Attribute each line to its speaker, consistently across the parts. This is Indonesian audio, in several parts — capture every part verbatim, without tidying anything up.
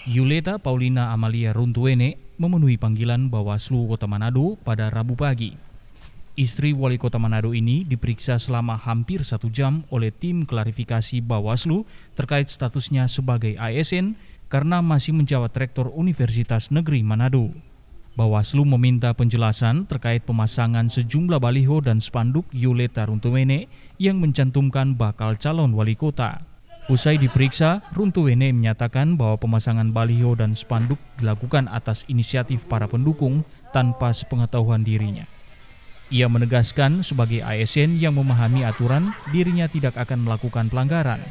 Speaker 1: Yuleta Paulina Amalia Runtuwene memenuhi panggilan Bawaslu Kota Manado pada Rabu pagi. Istri Wali Kota Manado ini diperiksa selama hampir satu jam oleh tim klarifikasi Bawaslu terkait statusnya sebagai A S N karena masih menjabat Rektor Universitas Negeri Manado. Bawaslu meminta penjelasan terkait pemasangan sejumlah baliho dan spanduk Yuleta Runtuwene yang mencantumkan bakal calon wali kota. Usai diperiksa, Runtuwene menyatakan bahwa pemasangan baliho dan spanduk dilakukan atas inisiatif para pendukung tanpa sepengetahuan dirinya. Ia menegaskan sebagai A S N yang memahami aturan, dirinya tidak akan melakukan pelanggaran.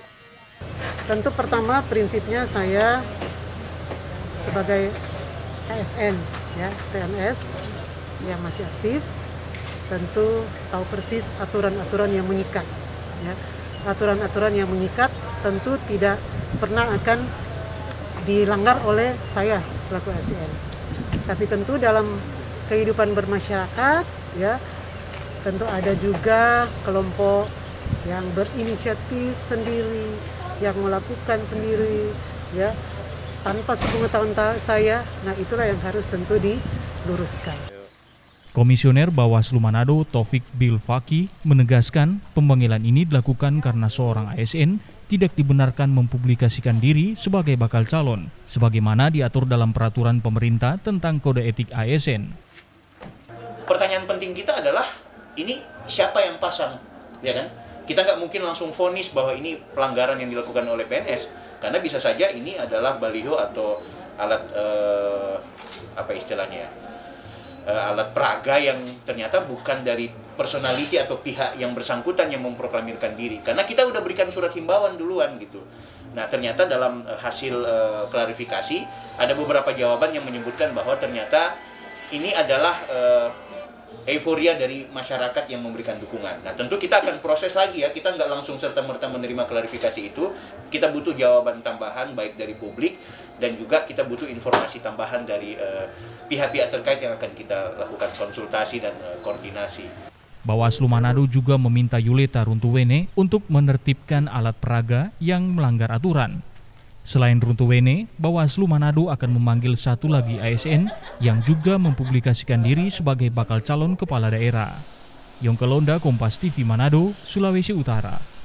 Speaker 2: Tentu pertama prinsipnya saya sebagai A S N, ya, P N S yang masih aktif, tentu tahu persis aturan-aturan yang mengikat, ya. Aturan-aturan yang mengikat tentu tidak pernah akan dilanggar oleh saya selaku A S N. Tapi tentu dalam kehidupan bermasyarakat, ya, tentu ada juga kelompok yang berinisiatif sendiri, yang melakukan sendiri, ya, tanpa sepengetahuan saya. Nah, itulah yang harus tentu diluruskan.
Speaker 1: Komisioner Bawaslu Manado Taufik Bilfaki menegaskan pemanggilan ini dilakukan karena seorang A S N tidak dibenarkan mempublikasikan diri sebagai bakal calon, sebagaimana diatur dalam peraturan pemerintah tentang kode etik A S N.
Speaker 3: Pertanyaan penting kita adalah, ini siapa yang pasang, ya kan? Kita nggak mungkin langsung vonis bahwa ini pelanggaran yang dilakukan oleh P N S, karena bisa saja ini adalah baliho atau alat eh, apa istilahnya? alat peraga yang ternyata bukan dari personality atau pihak yang bersangkutan yang memproklamirkan diri. Karena kita udah berikan surat himbauan duluan gitu. Nah, ternyata dalam uh, hasil uh, klarifikasi ada beberapa jawaban yang menyebutkan bahwa ternyata ini adalah uh, euforia dari masyarakat yang memberikan dukungan. Nah, tentu kita akan proses lagi ya. Kita nggak langsung serta-merta menerima klarifikasi itu. Kita butuh jawaban tambahan baik dari publik dan juga kita butuh informasi tambahan dari uh, pihak-pihak terkait yang akan kita lakukan konsultasi dan uh, koordinasi.
Speaker 1: Bawaslu Manado juga meminta Yuleta Runtuwene untuk menertibkan alat peraga yang melanggar aturan. Selain Runtuwene, Bawaslu Manado akan memanggil satu lagi A S N yang juga mempublikasikan diri sebagai bakal calon kepala daerah. Yongkelonda, Kompas T V Manado, Sulawesi Utara.